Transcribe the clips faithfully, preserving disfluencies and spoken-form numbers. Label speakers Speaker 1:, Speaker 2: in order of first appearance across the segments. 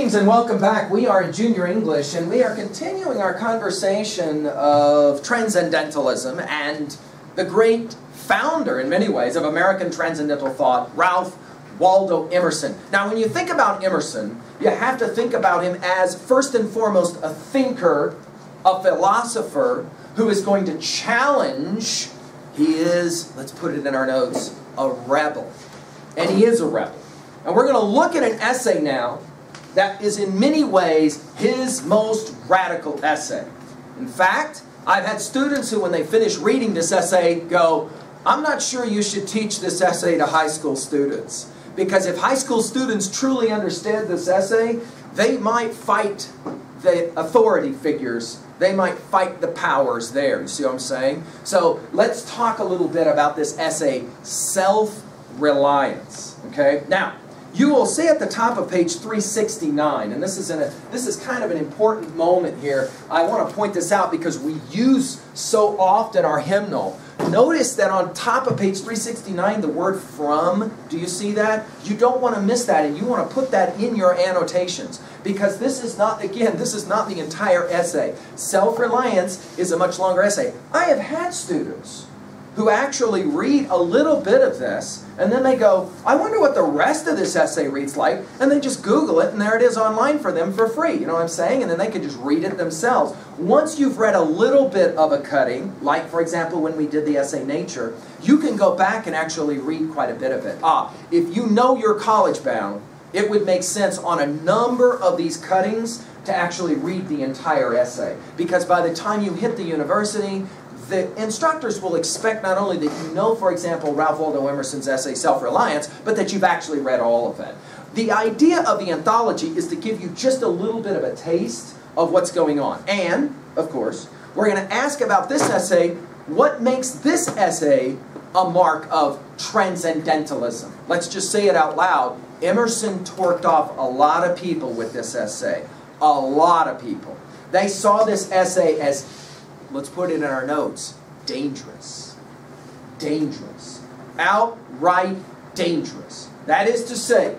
Speaker 1: Greetings and welcome back. We are in Junior English and we are continuing our conversation of transcendentalism and the great founder, in many ways, of American transcendental thought, Ralph Waldo Emerson. Now, when you think about Emerson, you have to think about him as, first and foremost, a thinker, a philosopher who is going to challenge. He is, let's put it in our notes, a rebel. And he is a rebel. And we're going to look at an essay now that is in many ways his most radical essay. In fact, I've had students who, when they finish reading this essay, go, I'm not sure you should teach this essay to high school students. Because if high school students truly understand this essay, they might fight the authority figures. They might fight the powers there. You see what I'm saying? So let's talk a little bit about this essay, Self Reliance. Okay? Now, you will see at the top of page three sixty-nine, and this is, in a, this is kind of an important moment here. I want to point this out because we use so often our hymnal. Notice that on top of page three sixty-nine, the word from, do you see that? You don't want to miss that, and you want to put that in your annotations. Because this is not, again, this is not the entire essay. Self-Reliance is a much longer essay. I have had students who actually read a little bit of this, and then they go, I wonder what the rest of this essay reads like, and they just Google it, and there it is online for them for free. You know what I'm saying? And then they can just read it themselves. Once you've read a little bit of a cutting, like, for example, when we did the essay Nature, you can go back and actually read quite a bit of it. Ah, if you know you're college-bound, it would make sense on a number of these cuttings to actually read the entire essay. Because by the time you hit the university, the instructors will expect not only that you know, for example, Ralph Waldo Emerson's essay, Self Reliance, but that you've actually read all of it. The idea of the anthology is to give you just a little bit of a taste of what's going on. And, of course, we're going to ask about this essay, what makes this essay a mark of transcendentalism? Let's just say it out loud. Emerson torqued off a lot of people with this essay. A lot of people. They saw this essay as, let's put it in our notes, dangerous. Dangerous. Outright dangerous. That is to say,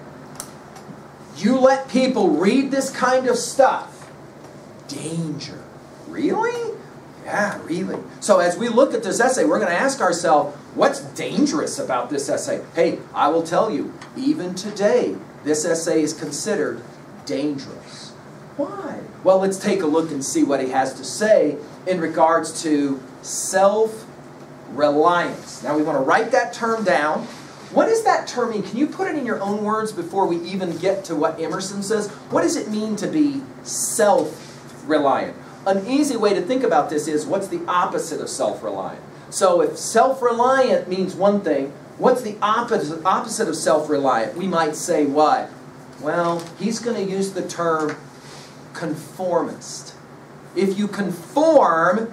Speaker 1: you let people read this kind of stuff. Danger. Really? Yeah, really. So as we look at this essay, we're going to ask ourselves, what's dangerous about this essay? Hey, I will tell you, even today, this essay is considered dangerous. Why? Well, let's take a look and see what he has to say in regards to self-reliance. Now, we want to write that term down. What does that term mean? Can you put it in your own words before we even get to what Emerson says? What does it mean to be self-reliant? An easy way to think about this is, what's the opposite of self-reliant? So if self-reliant means one thing, what's the opposite, opposite of self-reliant? We might say what? Well, he's going to use the term conformist. If you conform,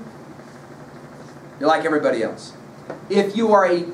Speaker 1: you're like everybody else. If you are a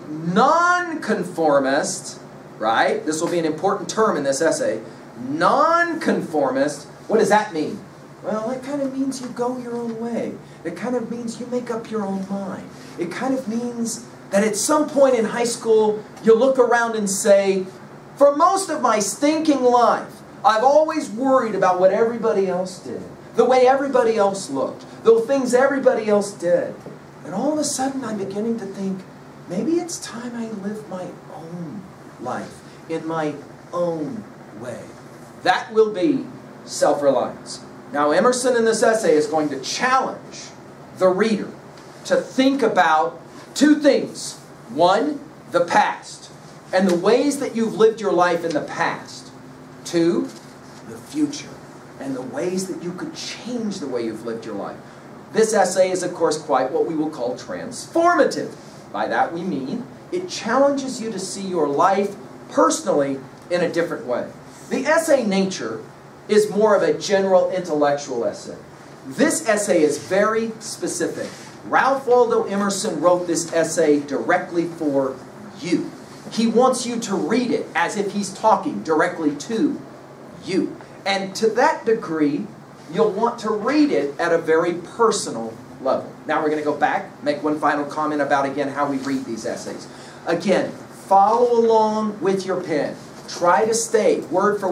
Speaker 1: non-conformist, right? This will be an important term in this essay. Non-conformist, what does that mean? Well, it kind of means you go your own way. It kind of means you make up your own mind. It kind of means that at some point in high school, you look around and say, for most of my stinking life, I've always worried about what everybody else did, the way everybody else looked, the things everybody else did. And all of a sudden, I'm beginning to think, maybe it's time I live my own life in my own way. That will be self-reliance. Now, Emerson in this essay is going to challenge the reader to think about two things. One, the past, and the ways that you've lived your life in the past. Two, the future, and the ways that you could change the way you've lived your life. This essay is, of course, quite what we will call transformative. By that we mean it challenges you to see your life personally in a different way. The essay Nature is more of a general intellectual essay. This essay is very specific. Ralph Waldo Emerson wrote this essay directly for you. He wants you to read it as if he's talking directly to you. And to that degree, you'll want to read it at a very personal level. Now we're going to go back, make one final comment about, again, how we read these essays. Again, follow along with your pen. Try to stay, word for word.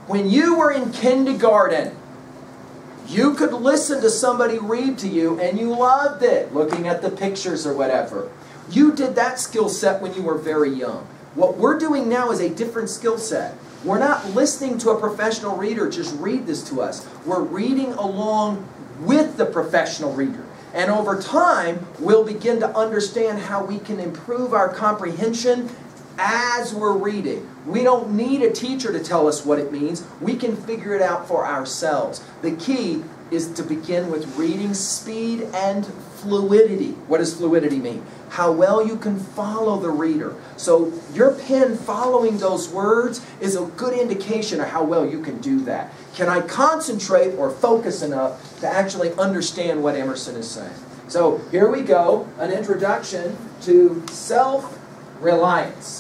Speaker 1: When you were in kindergarten, you could listen to somebody read to you and you loved it, looking at the pictures or whatever. You did that skill set when you were very young. What we're doing now is a different skill set. We're not listening to a professional reader just read this to us. We're reading along with the professional reader. And over time, we'll begin to understand how we can improve our comprehension as we're reading. We don't need a teacher to tell us what it means. We can figure it out for ourselves. The key is to begin with reading speed and fluidity. What does fluidity mean? How well you can follow the reader. So your pen following those words is a good indication of how well you can do that. Can I concentrate or focus enough to actually understand what Emerson is saying? So here we go, an introduction to Self Reliance.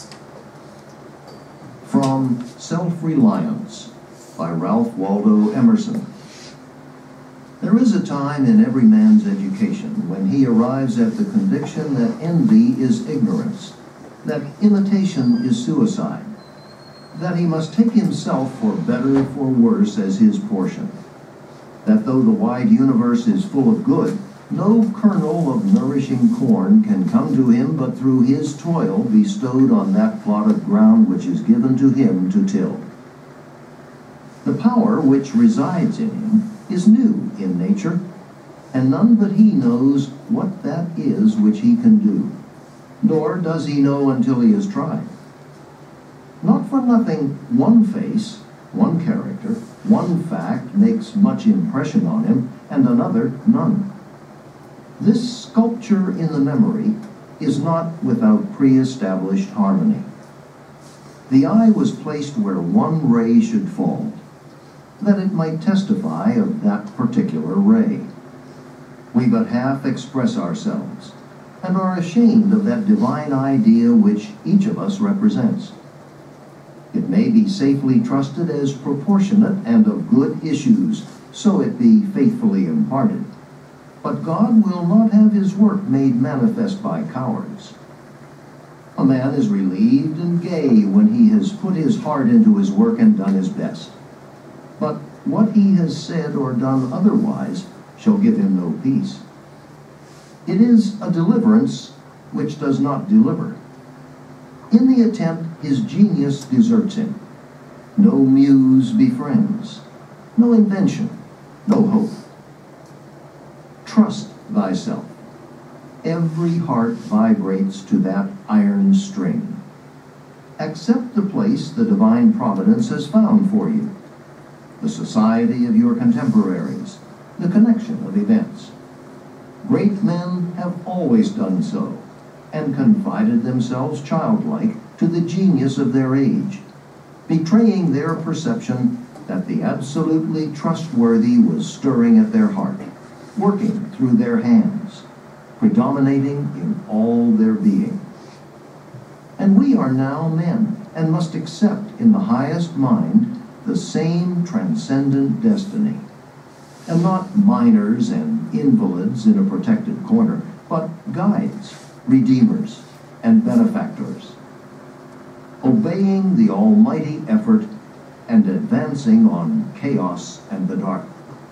Speaker 2: From Self Reliance by Ralph Waldo Emerson. There is a time in every man's education when he arrives at the conviction that envy is ignorance, that imitation is suicide, that he must take himself for better or for worse as his portion, that though the wide universe is full of good, no kernel of nourishing corn can come to him but through his toil bestowed on that plot of ground which is given to him to till. The power which resides in him is new in nature, and none but he knows what that is which he can do, nor does he know until he has tried. Not for nothing, one face, one character, one fact makes much impression on him, and another none. This sculpture in the memory is not without pre-established harmony. The eye was placed where one ray should fall, that it might testify of that particular ray. We but half express ourselves, and are ashamed of that divine idea which each of us represents. It may be safely trusted as proportionate and of good issues, so it be faithfully imparted. But God will not have his work made manifest by cowards. A man is relieved and gay when he has put his heart into his work and done his best. But what he has said or done otherwise shall give him no peace. It is a deliverance which does not deliver. In the attempt, his genius deserts him. No muse befriends, no invention, no hope. Trust thyself. Every heart vibrates to that iron string. Accept the place the divine providence has found for you, the society of your contemporaries, the connection of events. Great men have always done so, and confided themselves childlike to the genius of their age, betraying their perception that the absolutely trustworthy was stirring at their heart, working through their hands, predominating in all their being. And we are now men, and must accept in the highest mind the same transcendent destiny, and not minors and invalids in a protected corner, but guides, redeemers, and benefactors, obeying the almighty effort and advancing on chaos and the dark.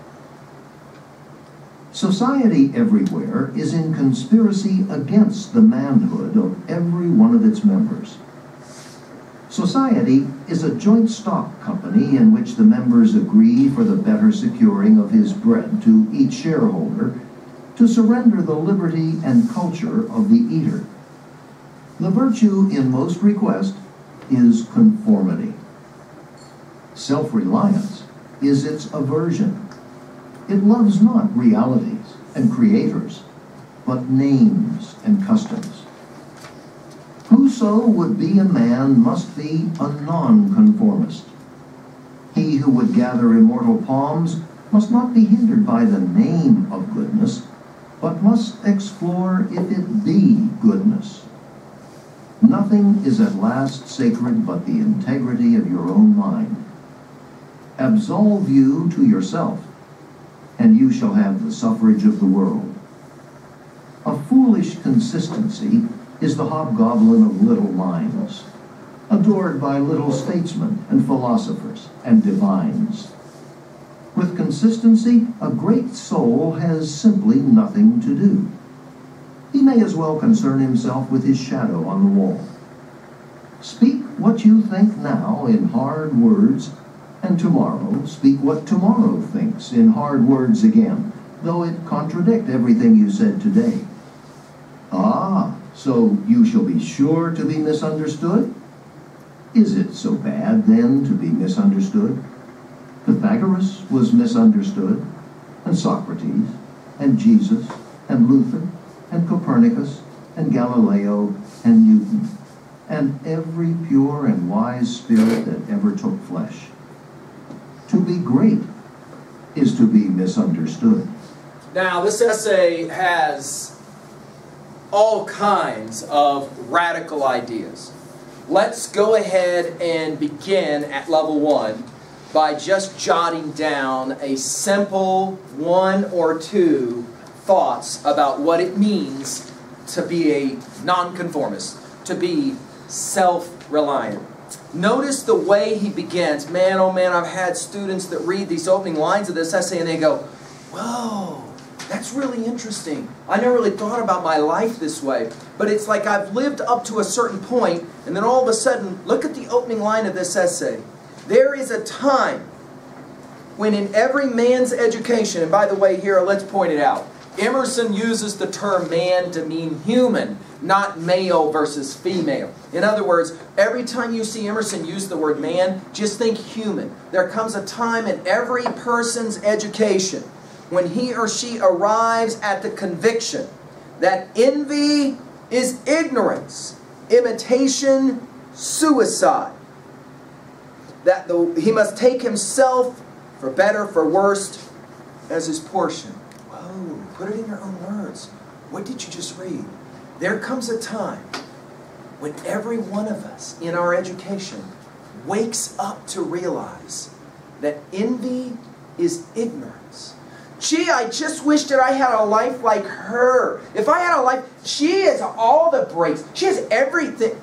Speaker 2: Society everywhere is in conspiracy against the manhood of every one of its members. Society is a joint stock company in which the members agree for the better securing of his bread to each shareholder to surrender the liberty and culture of the eater. The virtue in most request is conformity. Self-reliance is its aversion. It loves not realities and creators, but names and customs. Whoso would be a man must be a nonconformist. He who would gather immortal palms must not be hindered by the name of goodness, but must explore if it be goodness. Nothing is at last sacred but the integrity of your own mind. Absolve you to yourself, and you shall have the suffrage of the world. A foolish consistency is the hobgoblin of little minds. adored by little statesmen and philosophers and divines. With consistency, a great soul has simply nothing to do. He may as well concern himself with his shadow on the wall. Speak what you think now in hard words, and tomorrow speak what tomorrow thinks in hard words again, though it contradict everything you said today. Ah, so you shall be sure to be misunderstood? Is it so bad, then, to be misunderstood? Pythagoras was misunderstood, and Socrates, and Jesus, and Luther, and Copernicus, and Galileo, and Newton, and every pure and wise spirit that ever took flesh. To be great is to be misunderstood.
Speaker 1: Now, this essay has all kinds of radical ideas. Let's go ahead and begin at level one by just jotting down a simple one or two thoughts about what it means to be a nonconformist, to be self-reliant. Notice the way he begins. Man, oh man, I've had students that read these opening lines of this essay and they go, whoa, that's really interesting. I never really thought about my life this way. But it's like I've lived up to a certain point, and then all of a sudden, look at the opening line of this essay. There is a time when in every man's education, and by the way here, let's point it out. Emerson uses the term man to mean human, not male versus female. In other words, every time you see Emerson use the word man, just think human. There comes a time in every person's education when he or she arrives at the conviction that envy is ignorance, imitation, suicide. That the, he must take himself, for better, for worse, as his portion. Whoa, put it in your own words. What did you just read? There comes a time when every one of us in our education wakes up to realize that envy is ignorance. Gee, I just wish that I had a life like her. If I had a life, she has all the breaks. She has everything.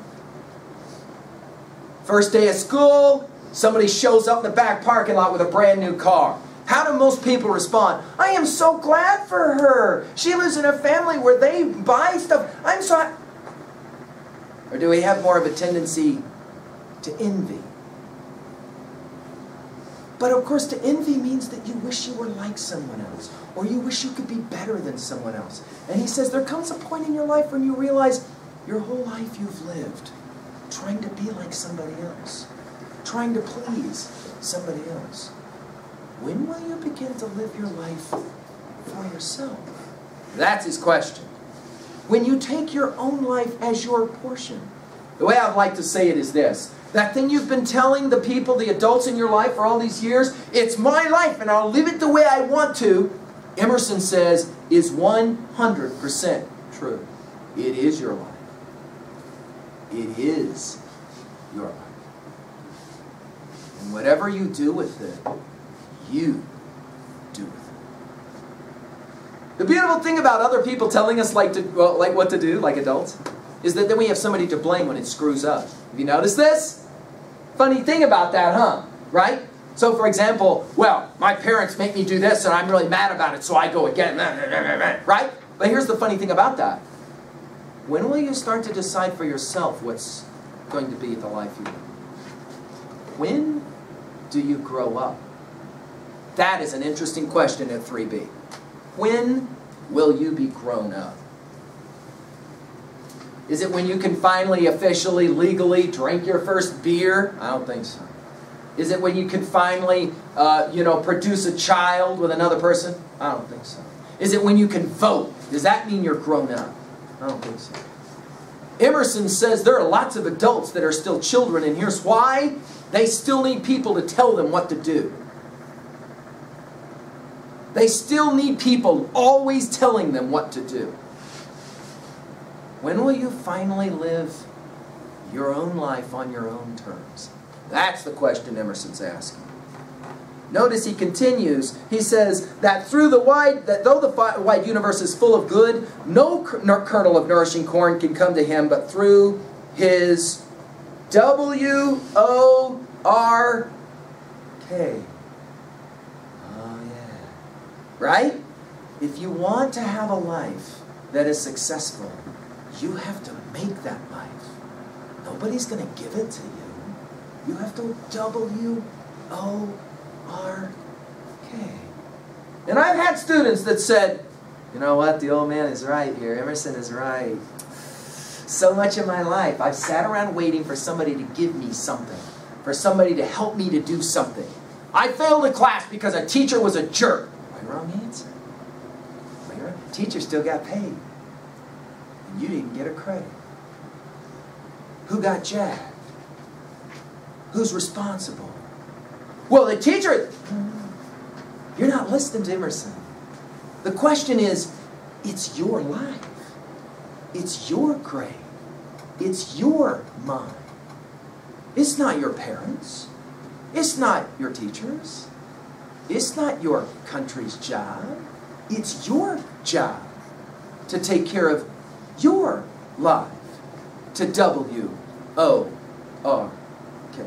Speaker 1: First day of school, somebody shows up in the back parking lot with a brand new car. How do most people respond? I am so glad for her. She lives in a family where they buy stuff. I'm so... Or do we have more of a tendency to envy? But of course, to envy means that you wish you were like someone else, or you wish you could be better than someone else. And he says there comes a point in your life when you realize your whole life you've lived trying to be like somebody else, trying to please somebody else. When will you begin to live your life for yourself? That's his question. When you take your own life as your portion. The way I'd like to say it is this. That thing you've been telling the people, the adults in your life for all these years, it's my life and I'll live it the way I want to, Emerson says, is one hundred percent true. It is your life. It is your life. And whatever you do with it, you do with it. The beautiful thing about other people telling us like, to, well, like what to do, like adults, is that then we have somebody to blame when it screws up. Have you noticed this? Funny thing about that, huh? Right? So, for example, well, my parents make me do this and I'm really mad about it, so I go again. Right? But here's the funny thing about that. When will you start to decide for yourself what's going to be the life you live? When do you grow up? That is an interesting question at three B. When will you be grown up? Is it when you can finally, officially, legally drink your first beer? I don't think so. Is it when you can finally, uh, you know, produce a child with another person? I don't think so. Is it when you can vote? Does that mean you're grown up? I don't think so. Emerson says there are lots of adults that are still children, and here's why. They still need people to tell them what to do. They still need people always telling them what to do. When will you finally live your own life on your own terms? That's the question Emerson's asking. Notice he continues. He says that through the wide, that though the wide universe is full of good, no kernel of nourishing corn can come to him but through his W O R K. Oh, yeah. Right? If you want to have a life that is successful, you have to make that life. Nobody's going to give it to you. You have to W O R K. And I've had students that said, you know what, the old man is right here. Emerson is right. So much of my life, I've sat around waiting for somebody to give me something, for somebody to help me to do something. I failed a class because a teacher was a jerk. My wrong answer. My wrong. Teacher still got paid. And you didn't get a credit. Who got jacked? Who's responsible? Well, the teacher... You're not listening to Emerson. The question is, it's your life. It's your grade. It's your mind. It's not your parents. It's not your teachers. It's not your country's job. It's your job to take care of your life. To W O R K.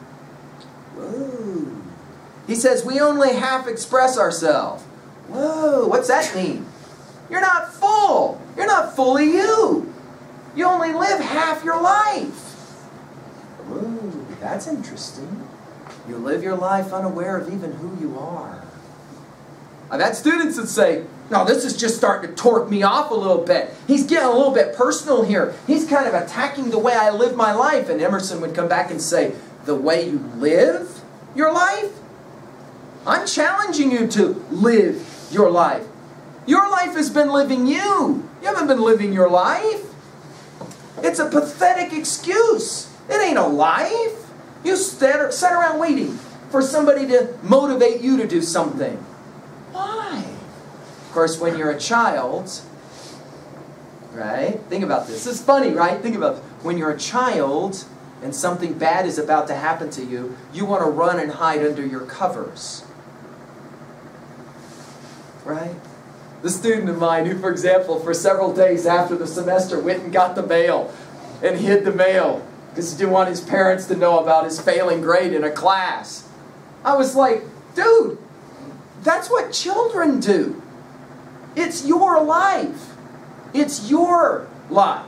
Speaker 1: Whoa. He says, we only half express ourselves. Whoa, what's that mean? You're not full. You're not fully you. You only live half your life. Whoa, that's interesting. You live your life unaware of even who you are. I've had students that say, no, this is just starting to torque me off a little bit. He's getting a little bit personal here. He's kind of attacking the way I live my life. And Emerson would come back and say, the way you live your life? I'm challenging you to live your life. Your life has been living you. You haven't been living your life. It's a pathetic excuse. It ain't a life. You sat, sat around waiting for somebody to motivate you to do something. Why? Of course, when you're a child, right? Think about this. This is funny, right? Think about this. When you're a child and something bad is about to happen to you, you want to run and hide under your covers. Right? The student of mine who, for example, for several days after the semester went and got the mail and hid the mail because he didn't want his parents to know about his failing grade in a class. I was like, dude, that's what children do. It's your life. It's your life.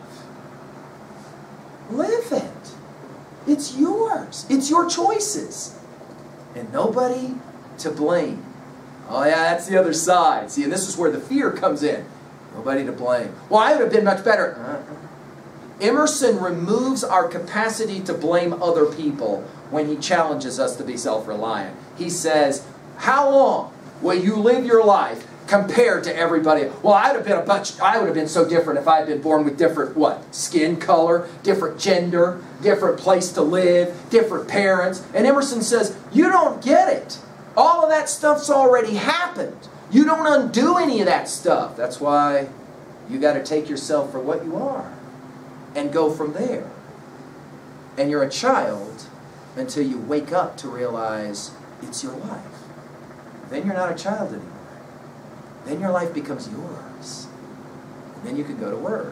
Speaker 1: Live it. It's yours. It's your choices. And nobody to blame. Oh yeah, that's the other side. See, and this is where the fear comes in. Nobody to blame. Well, I would have been much better. Uh-uh. Emerson removes our capacity to blame other people when he challenges us to be self-reliant. He says, how long will you live your life compared to everybody? Well, I would have been a bunch, I would have been so different if I had been born with different, what? Skin color, different gender, different place to live, different parents. And Emerson says, you don't get it. All of that stuff's already happened. You don't undo any of that stuff. That's why you got to take yourself for what you are and go from there. And you're a child until you wake up to realize it's your life. Then you're not a child anymore. Then your life becomes yours. And then you can go to work.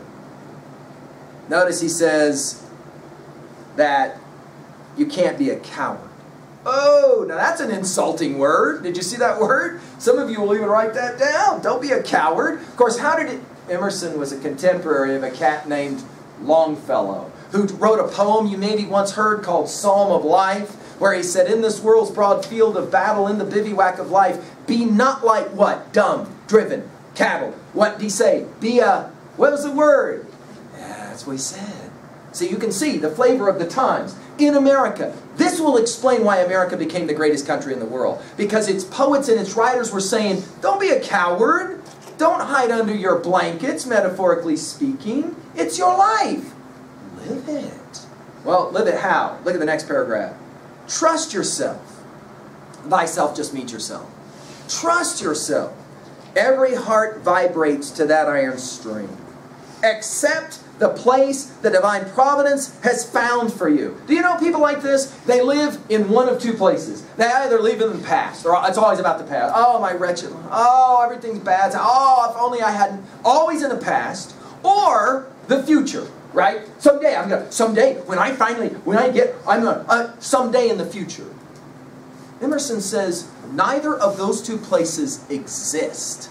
Speaker 1: Notice he says that you can't be a coward. Oh, now that's an insulting word. Did you see that word? Some of you will even write that down. Don't be a coward. Of course, how did it... Emerson was a contemporary of a cat named Longfellow, who wrote a poem you maybe once heard called Psalm of Life, where he said, in this world's broad field of battle, in the bivouac of life, be not like what? Dumb, driven, cattle. What did he say? Be a... What was the word? Yeah, that's what he said. So you can see the flavor of the times. In America, this will explain why America became the greatest country in the world. Because its poets and its writers were saying, don't be a coward. Don't hide under your blankets, metaphorically speaking. It's your life. Live it. Well, live it how? Look at the next paragraph. Trust yourself. Thyself just means yourself. Trust yourself. Every heart vibrates to that iron string. Accept the place the divine providence has found for you. Do you know people like this? They live in one of two places. They either live in the past, or it's always about the past. Oh, my wretched, oh, everything's bad. Oh, if only I hadn't. Always in the past. Or the future. right? Someday, I'm gonna, someday, when I finally, when I get, I'm gonna, uh, someday in the future. Emerson says, neither of those two places exist.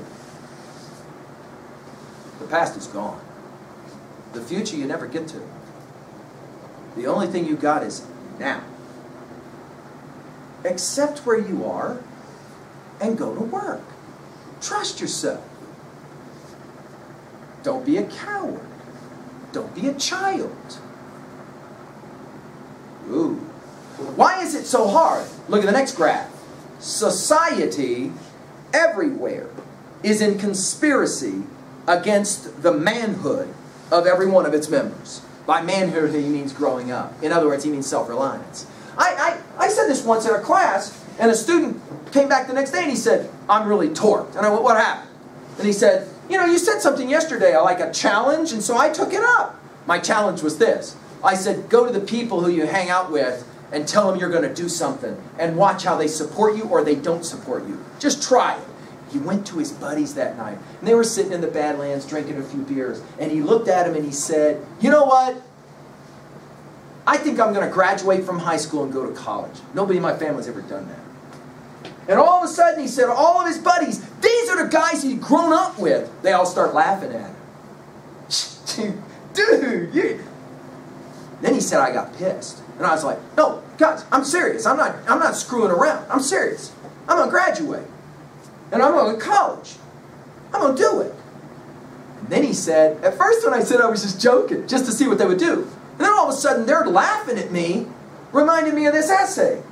Speaker 1: The past is gone. The future you never get to. The only thing you got is now. Accept where you are and go to work. Trust yourself. Don't be a coward. Don't be a child. Ooh. Why is it so hard? Look at the next graph. Society everywhere is in conspiracy against the manhood of every one of its members. By manhood, he means growing up. In other words, he means self-reliance. I, I, I said this once in a class, and a student came back the next day and he said, I'm really torqued. And I went, what happened? And he said, you know, you said something yesterday, like a challenge, and so I took it up. My challenge was this. I said, go to the people who you hang out with and tell them you're going to do something, and watch how they support you or they don't support you. Just try it. He went to his buddies that night, and they were sitting in the Badlands drinking a few beers, and he looked at him and he said, you know what? I think I'm going to graduate from high school and go to college. Nobody in my family's ever done that. And all of a sudden, he said, all of his buddies, these are the guys he'd grown up with. They all start laughing at him. Dude, you... Then he said, I got pissed. And I was like, no, guys, I'm serious. I'm not, I'm not screwing around. I'm serious. I'm going to graduate. And I'm going to college. I'm going to do it. And then he said, at first when I said I was just joking, just to see what they would do. And then all of a sudden they're laughing at me, reminding me of this essay.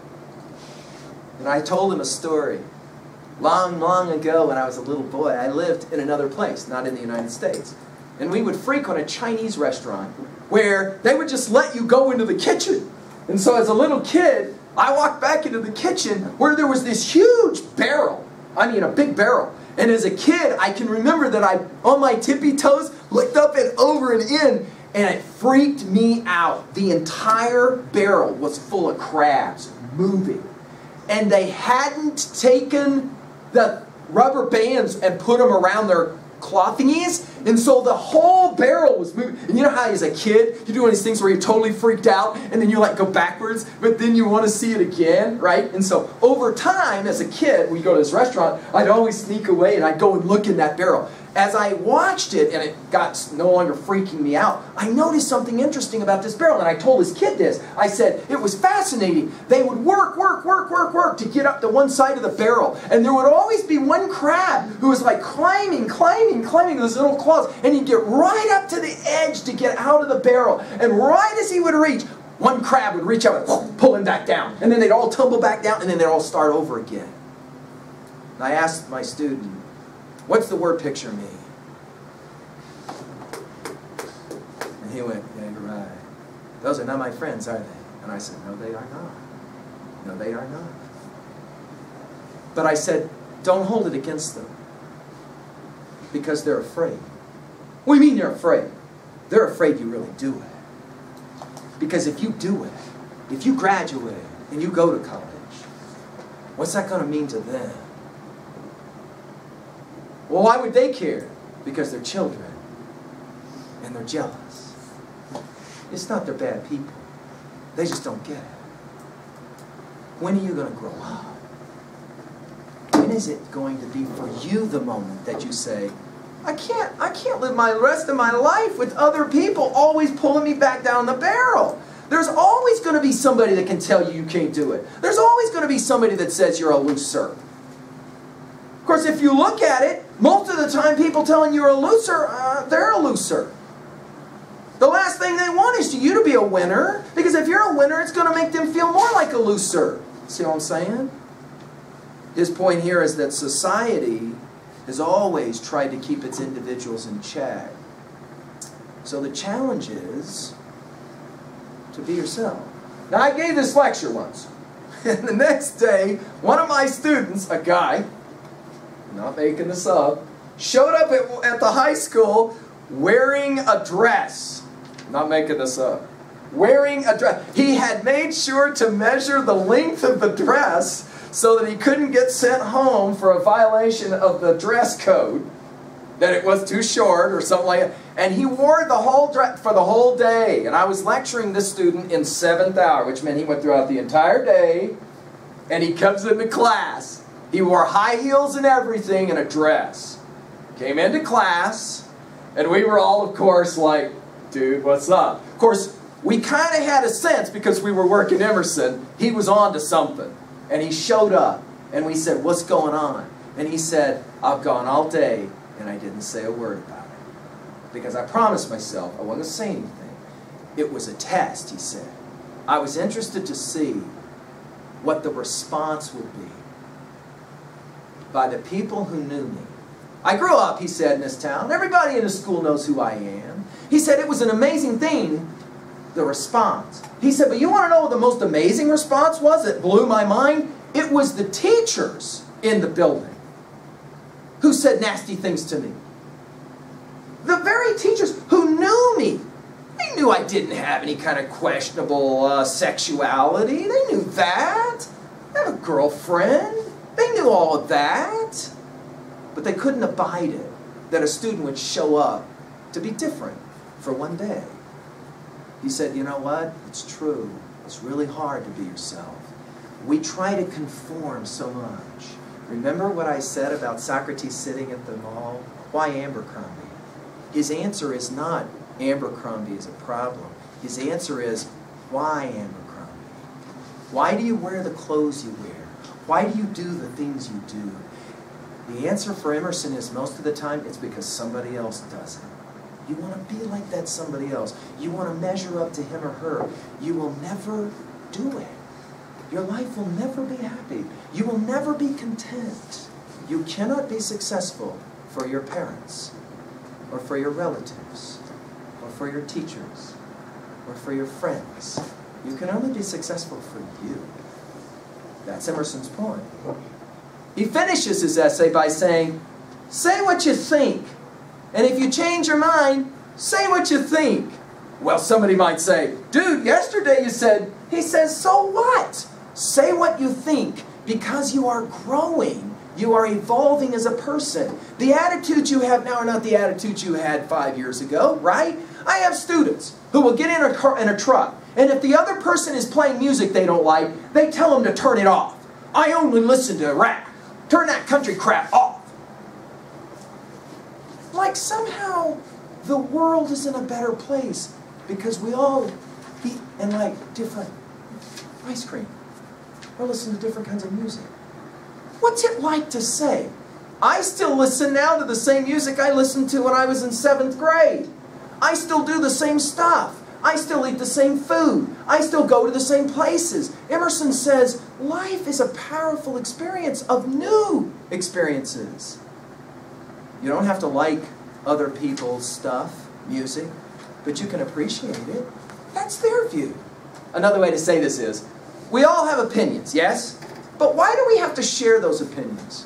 Speaker 1: And I told him a story. Long, long ago when I was a little boy, I lived in another place, not in the United States. And we would frequent a Chinese restaurant where they would just let you go into the kitchen. And so as a little kid, I walked back into the kitchen where there was this huge barrel. I mean, a big barrel. And as a kid, I can remember that I, on my tippy toes, looked up and over and in, and it freaked me out. The entire barrel was full of crabs moving. And they hadn't taken the rubber bands and put them around their claw thingies, and so the whole barrel was moving. And you know how as a kid, you do one of these things where you're totally freaked out, and then you like go backwards, but then you want to see it again, right? And so over time, as a kid, when you go to this restaurant, I'd always sneak away and I'd go and look in that barrel. As I watched it, and it got no longer freaking me out, I noticed something interesting about this barrel, and I told this kid this. I said, it was fascinating. They would work, work, work, work, work to get up to one side of the barrel, and there would always be one crab who was like climbing, climbing, climbing those little claws, and he'd get right up to the edge to get out of the barrel, and right as he would reach, one crab would reach out and pull him back down, and then they'd all tumble back down, and then they'd all start over again. And I asked my student, what's the word picture mean? And he went, yeah, you're right. Those are not my friends, are they? And I said, no, they are not. No, they are not. But I said, don't hold it against them. Because they're afraid. What do you mean they're afraid? They're afraid you really do it. Because if you do it, if you graduate and you go to college, what's that going to mean to them? Well, why would they care? Because they're children. And they're jealous. It's not they're bad people. They just don't get it. When are you going to grow up? When is it going to be for you the moment that you say, I can't, I can't live my rest of my life with other people always pulling me back down the barrel. There's always going to be somebody that can tell you you can't do it. There's always going to be somebody that says you're a loser. Of course, if you look at it, most of the time people telling you're a loser, uh, they're a loser. The last thing they want is you to be a winner, because if you're a winner, it's going to make them feel more like a loser. See what I'm saying? His point here is that society has always tried to keep its individuals in check. So the challenge is to be yourself. Now, I gave this lecture once. And the next day, one of my students, a guy, not making this up, showed up at, at the high school wearing a dress. Not making this up. Wearing a dress. He had made sure to measure the length of the dress so that he couldn't get sent home for a violation of the dress code. that it was too short or something like that. And he wore it the whole for the whole day. And I was lecturing this student in seventh hour, which meant he went throughout the entire day. And he comes into class. He wore high heels and everything and a dress. Came into class, and we were all, of course, like, dude, what's up? Of course, we kind of had a sense because we were working Emerson. He was on to something. And he showed up. And we said, what's going on? And he said, I've gone all day, and I didn't say a word about it. Because I promised myself I wasn't going to say anything. It was a test, he said. I was interested to see what the response would be by the people who knew me. I grew up, he said, in this town. Everybody in the school knows who I am. He said it was an amazing thing, the response. He said, but you want to know what the most amazing response was that blew my mind? It was the teachers in the building who said nasty things to me. The very teachers who knew me. They knew I didn't have any kind of questionable uh, sexuality. They knew that. I have a girlfriend. They knew all of that. But they couldn't abide it that a student would show up to be different for one day. He said, you know what? It's true. It's really hard to be yourself. We try to conform so much. Remember what I said about Socrates sitting at the mall? Why Abercrombie? His answer is not Abercrombie is a problem. His answer is, why Abercrombie? Why do you wear the clothes you wear? Why do you do the things you do? The answer for Emerson is most of the time it's because somebody else does it. You want to be like that somebody else. You want to measure up to him or her. You will never do it. Your life will never be happy. You will never be content. You cannot be successful for your parents, or for your relatives, or for your teachers, or for your friends. You can only be successful for you. That's Emerson's point. He finishes his essay by saying, say what you think. And if you change your mind, say what you think. Well, somebody might say, dude, yesterday you said, he says, so what? Say what you think, because you are growing. You are evolving as a person. The attitudes you have now are not the attitudes you had five years ago, right? I have students who will get in a, car, in a truck, and if the other person is playing music they don't like, they tell them to turn it off. I only listen to rap. Turn that country crap off. Like somehow the world is in a better place because we all eat and like different ice cream or listen to different kinds of music. What's it like to say, I still listen now to the same music I listened to when I was in seventh grade. I still do the same stuff. I still eat the same food. I still go to the same places. Emerson says, life is a powerful experience of new experiences. You don't have to like other people's stuff, music, but you can appreciate it. That's their view. Another way to say this is, we all have opinions, yes? But why do we have to share those opinions?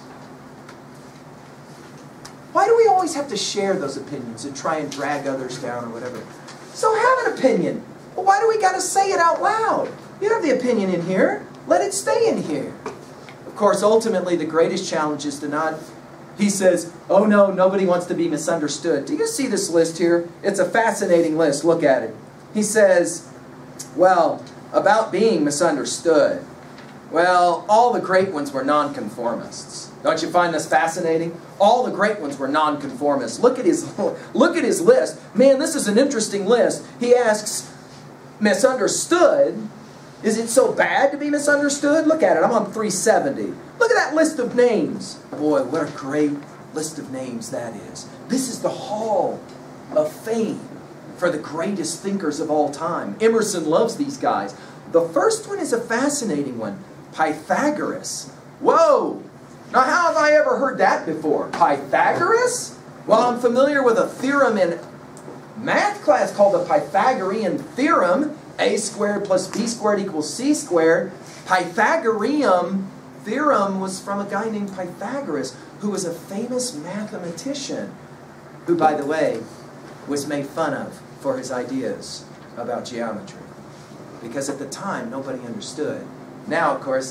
Speaker 1: Why do we always have to share those opinions and try and drag others down or whatever? So have an opinion. But why do we got to say it out loud? You have the opinion in here. Let it stay in here. Of course, ultimately, the greatest challenge is to not... He says, oh no, nobody wants to be misunderstood. Do you see this list here? It's a fascinating list. Look at it. He says, well, about being misunderstood. Well, all the great ones were nonconformists. Don't you find this fascinating? All the great ones were nonconformists. Look at his, look at his list. Man, this is an interesting list. He asks, misunderstood? Is it so bad to be misunderstood? Look at it. I'm on three seventy. Look at that list of names. Boy, what a great list of names that is. This is the hall of fame for the greatest thinkers of all time. Emerson loves these guys. The first one is a fascinating one. Pythagoras. Whoa! Now, how have I ever heard that before? Pythagoras? Well, I'm familiar with a theorem in math class called the Pythagorean theorem. A squared plus b squared equals c squared. Pythagorean theorem was from a guy named Pythagoras, who was a famous mathematician, who, by the way, was made fun of for his ideas about geometry. Because at the time, nobody understood. Now, of course,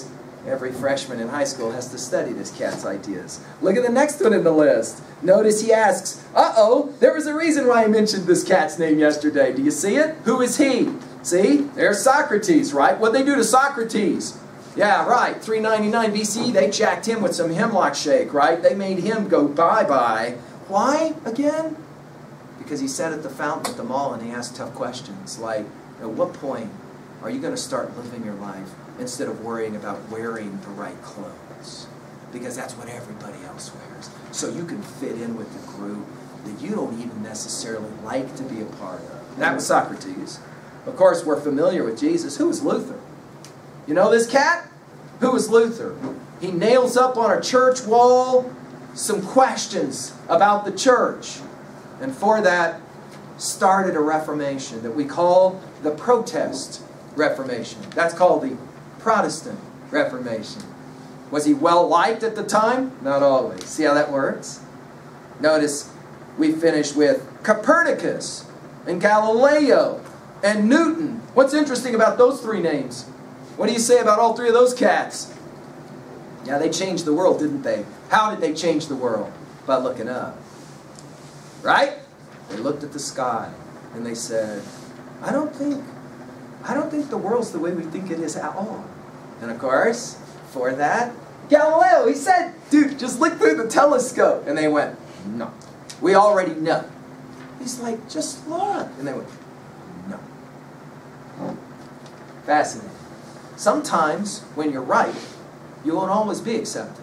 Speaker 1: Every freshman in high school has to study this cat's ideas. Look at the next one in the list. Notice he asks, uh-oh, there was a reason why I mentioned this cat's name yesterday. Do you see it? Who is he? See, there's Socrates, right? What'd they do to Socrates? Yeah, right, three ninety-nine B C, they jacked him with some hemlock shake, right? They made him go bye-bye. Why, again? Because he sat at the fountain at the mall and he asked tough questions, like, at what point are you going to start living your life instead of worrying about wearing the right clothes? Because that's what everybody else wears. So you can fit in with the group that you don't even necessarily like to be a part of. That was Socrates. Of course, we're familiar with Jesus. Who was Luther? You know this cat? Who was Luther? He nails up on a church wall some questions about the church. And for that, started a Reformation that we call the Protest Reformation. That's called the Protestant Reformation. Was he well liked at the time? Not always. See how that works? Notice we finish with Copernicus and Galileo and Newton. What's interesting about those three names? What do you say about all three of those cats? Yeah, they changed the world, didn't they? How did they change the world? By looking up. Right? They looked at the sky and they said, I don't think, I don't think the world's the way we think it is at all. And of course, for that, Galileo, he said, dude, just look through the telescope. And they went, no, we already know. He's like, just look. And they went, no. Fascinating. Sometimes, when you're right, you won't always be accepted.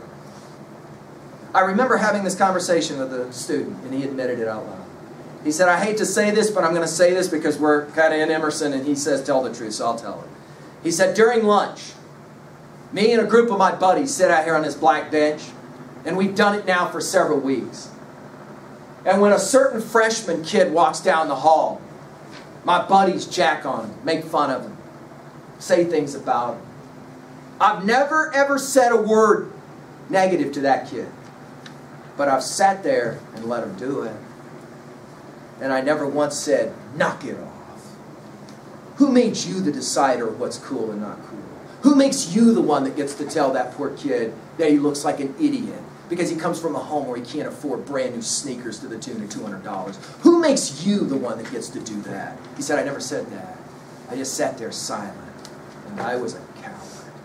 Speaker 1: I remember having this conversation with a student, and he admitted it out loud. He said, I hate to say this, but I'm going to say this because we're kind of in Emerson, and he says, tell the truth, so I'll tell it. He said, during lunch, me and a group of my buddies sit out here on this black bench, and we've done it now for several weeks. And when a certain freshman kid walks down the hall, my buddies jack on him, make fun of him, say things about him. I've never ever said a word negative to that kid. But I've sat there and let him do it. And I never once said, knock it off. Who made you the decider of what's cool and not cool? Who makes you the one that gets to tell that poor kid that he looks like an idiot because he comes from a home where he can't afford brand new sneakers to the tune of two hundred dollars? Who makes you the one that gets to do that? He said, I never said that. I just sat there silent. And I was a coward.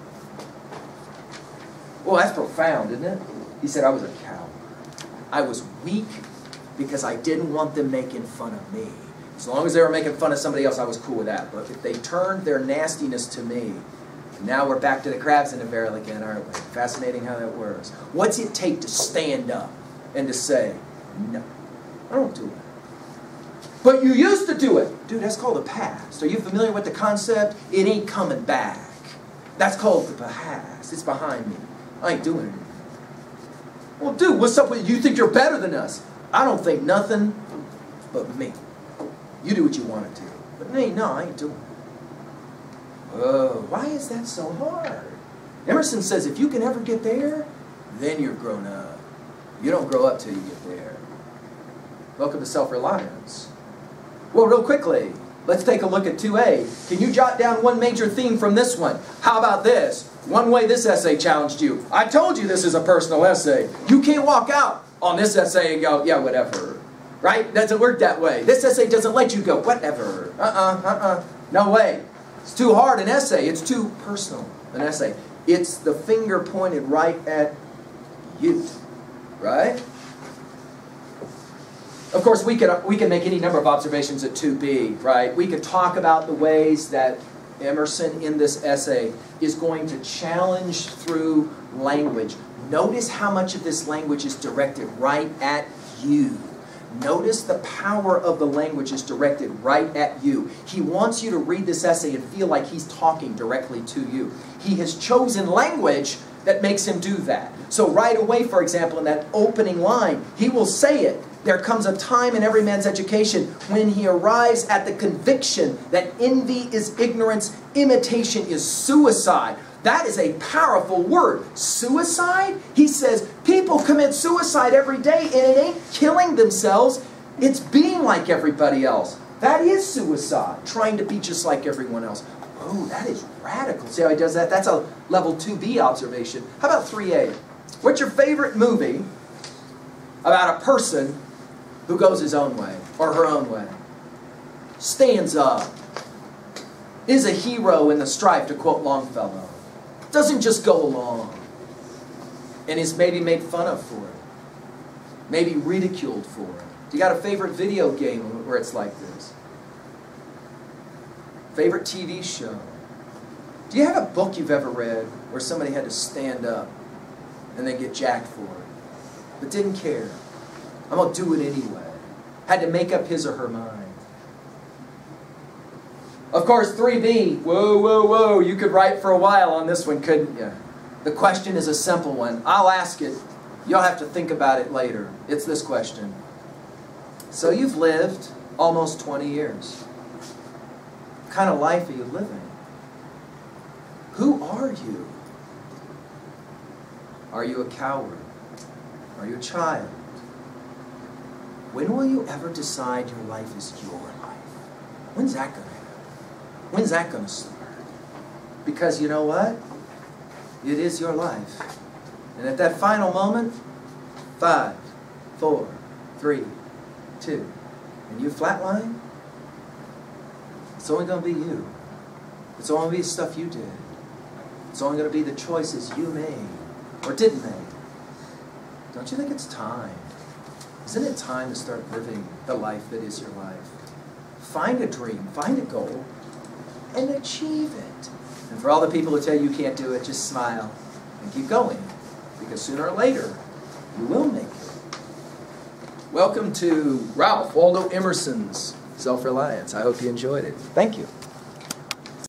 Speaker 1: Well, that's profound, isn't it? He said, I was a coward. I was weak because I didn't want them making fun of me. As long as they were making fun of somebody else, I was cool with that. But if they turned their nastiness to me, now we're back to the crabs in the barrel again, aren't we? Fascinating how that works. What's it take to stand up and to say, no, I don't do it. But you used to do it. Dude, that's called the past. Are you familiar with the concept? It ain't coming back. That's called the past. It's behind me. I ain't doing it anymore. Well, dude, what's up with you? You think you're better than us? I don't think nothing but me. You do what you want to do. But me, no, I ain't doing it. Oh, why is that so hard? Emerson says if you can ever get there, then you're grown up. You don't grow up till you get there. Welcome to Self Reliance. Well, real quickly, let's take a look at two A. Can you jot down one major theme from this one? How about this? One way this essay challenged you. I told you this is a personal essay. You can't walk out on this essay and go, yeah, whatever. Right? Doesn't work that way. This essay doesn't let you go, whatever. Uh-uh, uh-uh. No way. It's too hard an essay. It's too personal an essay. It's the finger pointed right at you. Right? Of course, we could, we can make any number of observations at two B, right? We could talk about the ways that Emerson in this essay is going to challenge through language. Notice how much of this language is directed right at you. Notice the power of the language is directed right at you. He wants you to read this essay and feel like he's talking directly to you. He has chosen language that makes him do that. So right away, for example, in that opening line, he will say it. There comes a time in every man's education when he arrives at the conviction that envy is ignorance, imitation is suicide. That is a powerful word. Suicide? He says people commit suicide every day and it ain't killing themselves. It's being like everybody else. That is suicide, trying to be just like everyone else. Oh, that is radical. See how he does that? That's a level two B observation. How about three A? What's your favorite movie about a person who goes his own way or her own way? Stands up. Is a hero in the strife, to quote Longfellow. Doesn't just go along. And is maybe made fun of for it. Maybe ridiculed for it. Do you got a favorite video game where it's like this? Favorite T V show? Do you have a book you've ever read where somebody had to stand up and then get jacked for it, but didn't care? I'm going to do it anyway. Had to make up his or her mind. Of course, three B, whoa, whoa, whoa, you could write for a while on this one, couldn't you? The question is a simple one. I'll ask it. You'll have to think about it later. It's this question. So you've lived almost twenty years. What kind of life are you living? Who are you? Are you a coward? Are you a child? When will you ever decide your life is your life? When's that going to happen? When's that going to start? Because you know what? It is your life. And at that final moment, five, four, three, two, and you flatline, it's only going to be you. It's only going to be the stuff you did. It's only going to be the choices you made or didn't make. Don't you think it's time? Isn't it time to start living the life that is your life? Find a dream, find a goal, and achieve it. And for all the people who tell you you can't do it, just smile and keep going. Because sooner or later, you will make it. Welcome to Ralph Waldo Emerson's Self Reliance. I hope you enjoyed it. Thank you.